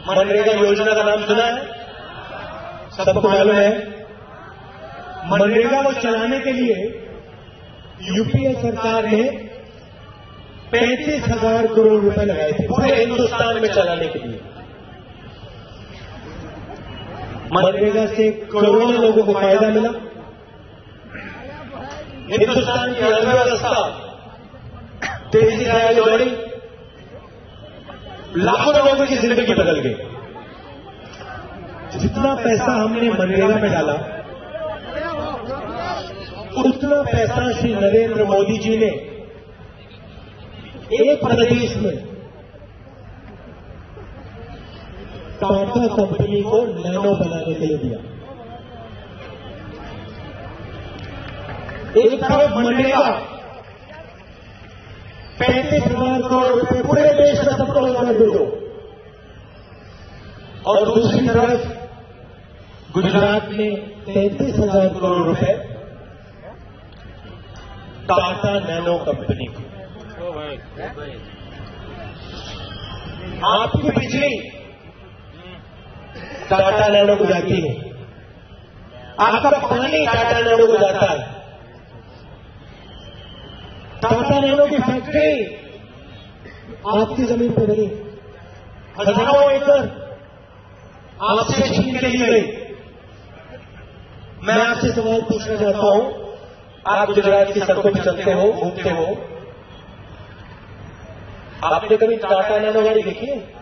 मनरेगा योजना का नाम सुना है? सबको मालूम है। मनरेगा को चलाने के लिए यूपीए सरकार ने 35,000 करोड़ रुपए लगाए थे पूरे हिंदुस्तान में चलाने के लिए। मनरेगा से करोड़ों लोगों को फायदा मिला। हिंदुस्तान की अर्थव्यवस्था तेजी से आगे बढ़ी, लाखों लोगों की जिंदगी बदल गई। जितना पैसा हमने मनरेगा में डाला उतना पैसा श्री नरेंद्र मोदी जी ने एक प्रदेश में टाटा कंपनी को नैनो बनाने के लिए दिया। एक तरफ मनरेगा 35,000 करोड़ रुपए पूरे देश में सबको रोजगार दे दो, और दूसरी तरफ गुजरात में 33,000 करोड़ रुपए टाटा नैनो कंपनी को। आपकी बिजली टाटा नैनो को जाती है, आपका पानी टाटा नैनो को जाता है। टाटा नैनो की फैक्ट्री आपकी जमीन पर बनी, हजारों एकड़ आपसे छीन के लिए गई। मैं आपसे सवाल पूछना चाहता हूं, आप गुजरात की सड़कों पर चलते हो, घूमते हो, आपने कभी टाटा नैनो गाड़ी देखी है?